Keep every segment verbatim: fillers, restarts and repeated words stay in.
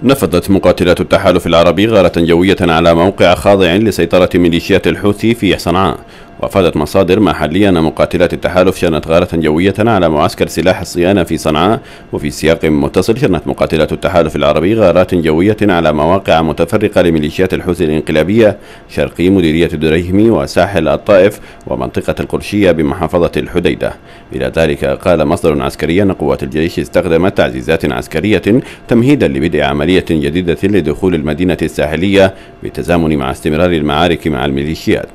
نفذت مقاتلات التحالف العربي غارة جوية على موقع خاضع لسيطرة ميليشيات الحوثي في صنعاء. وأفادت مصادر محلية أن مقاتلات التحالف شنت غارة جوية على معسكر سلاح الصيانة في صنعاء. وفي سياق متصل شنت مقاتلات التحالف العربي غارات جوية على مواقع متفرقة لميليشيات الحوثي الانقلابية شرقي مديرية دريهم وساحل الطائف ومنطقة القرشية بمحافظة الحديدة. إلى ذلك قال مصدر عسكري أن قوات الجيش استخدمت تعزيزات عسكرية تمهيدا لبدء عملية جديدة لدخول المدينة الساحلية بالتزامن مع استمرار المعارك مع الميليشيات.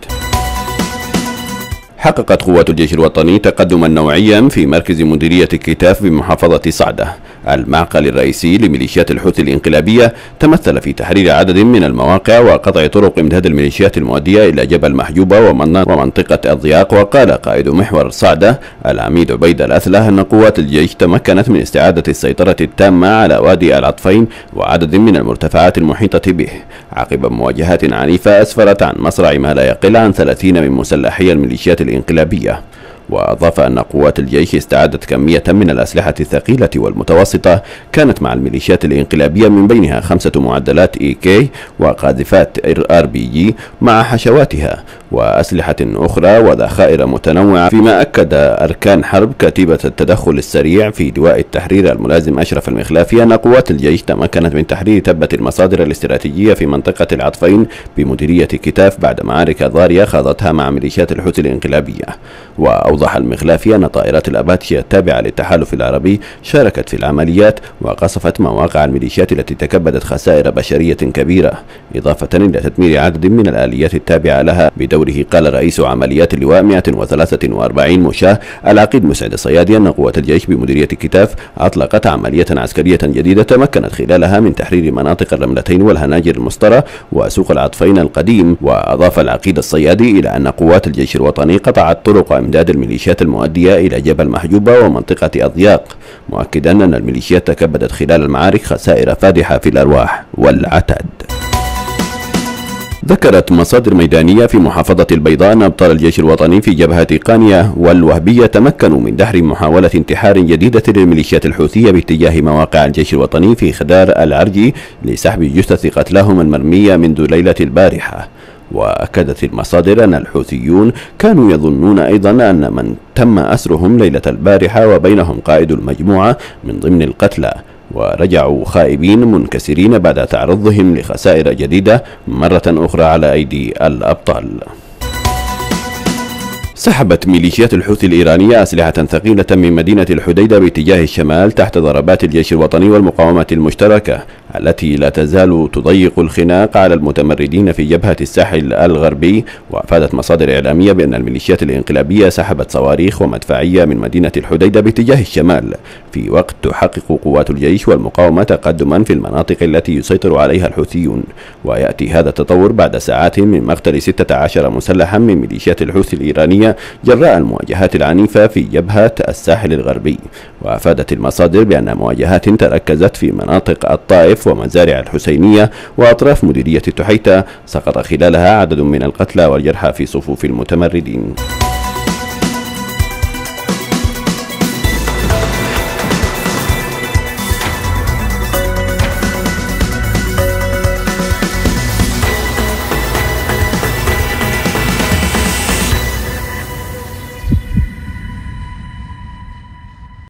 حققت قوات الجيش الوطني تقدما نوعيا في مركز مديرية كتاف بمحافظة صعدة. المعقل الرئيسي لميليشيات الحوثي الانقلابية تمثل في تحرير عدد من المواقع وقطع طرق امداد الميليشيات المؤدية إلى جبل محجوبة ومنطقة الضياق. وقال قائد محور صعدة العميد عبيد الأثله أن قوات الجيش تمكنت من استعادة السيطرة التامة على وادي العطفين وعدد من المرتفعات المحيطة به عقب مواجهات عنيفة أسفرت عن مصرع ما لا يقل عن ثلاثين من مسلحي الميليشيات الانقلابية. وأضاف أن قوات الجيش استعادت كمية من الأسلحة الثقيلة والمتوسطة كانت مع الميليشيات الانقلابية من بينها خمسة معدلات إي كي وقاذفات آر بي جي مع حشواتها وأسلحة أخرى وذخائر متنوعة. فيما أكد أركان حرب كتيبة التدخل السريع في لواء التحرير الملازم أشرف المخلافي أن قوات الجيش تمكنت من تحرير تبة المصادر الاستراتيجية في منطقة العطفين بمديرية كتاف بعد معارك ضارية خاضتها مع ميليشيات الحوثي الانقلابية. وأوضح المخلافي أن طائرات الأباتشي التابعة للتحالف العربي شاركت في العمليات وقصفت مواقع الميليشيات التي تكبدت خسائر بشرية كبيرة إضافة إلى تدمير عدد من الآليات التابعة لها. بدوره قال رئيس عمليات اللواء مئة وثلاثة وأربعين مشاة العقيد مسعد الصيادي أن قوات الجيش بمديرية كتاف أطلقت عملية عسكرية جديدة تمكنت خلالها من تحرير مناطق الرملتين والهناجر المسطرة وسوق العطفين القديم. وأضاف العقيد الصيادي إلى أن قوات الجيش الوطني قطعت طرق إمداد الميليشيات المؤدية إلى جبل محجوبة ومنطقة الضياق مؤكدا أن الميليشيات تكبدت خلال المعارك خسائر فادحة في الأرواح والعتاد. ذكرت مصادر ميدانية في محافظة البيضاء أن أبطال الجيش الوطني في جبهة قانية والوهبية تمكنوا من دحر محاولة انتحار جديدة للميليشيات الحوثية باتجاه مواقع الجيش الوطني في خدار العرجي لسحب جثث قتلاهم المرمية منذ ليلة البارحة. وأكدت المصادر أن الحوثيون كانوا يظنون أيضا أن من تم أسرهم ليلة البارحة وبينهم قائد المجموعة من ضمن القتلى ورجعوا خائبين منكسرين بعد تعرضهم لخسائر جديدة مرة أخرى على أيدي الأبطال. سحبت ميليشيات الحوثي الإيرانية أسلحة ثقيلة من مدينة الحديدة باتجاه الشمال تحت ضربات الجيش الوطني والمقاومة المشتركة التي لا تزال تضيق الخناق على المتمردين في جبهة الساحل الغربي. وأفادت مصادر إعلامية بأن الميليشيات الانقلابية سحبت صواريخ ومدفعية من مدينة الحديدة باتجاه الشمال في وقت تحقق قوات الجيش والمقاومة تقدما في المناطق التي يسيطر عليها الحوثيون. ويأتي هذا التطور بعد ساعات من مقتل ستة عشر مسلحا من ميليشيات الحوثي الإيرانية جراء المواجهات العنيفة في جبهة الساحل الغربي. وأفادت المصادر بأن مواجهات تركزت في مناطق الطائف ومزارع الحسينية وأطراف مديرية تحيتة سقط خلالها عدد من القتلى والجرحى في صفوف المتمردين.